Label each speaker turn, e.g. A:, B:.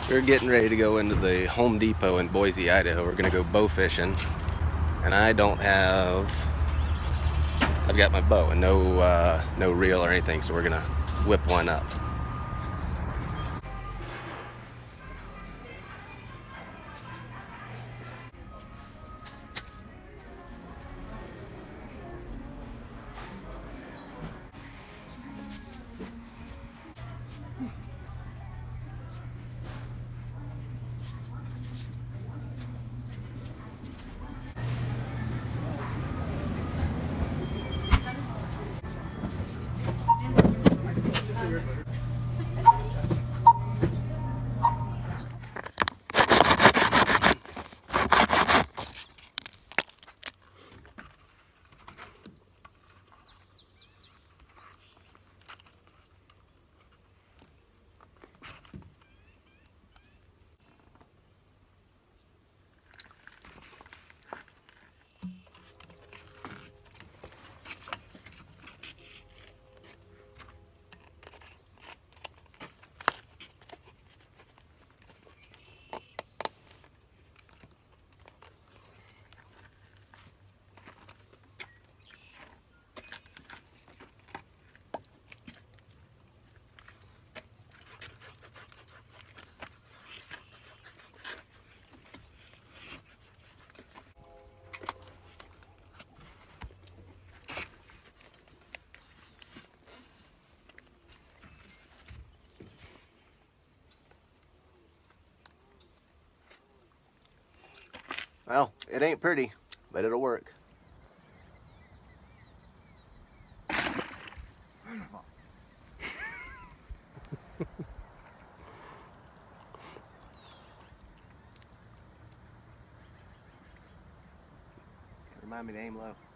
A: We're getting ready to go into the Home Depot in Boise, Idaho. We're gonna go bow fishing, and I've got my bow and no reel or anything, so we're gonna whip one up. Well, it ain't pretty, but it'll work. Remind me to aim low.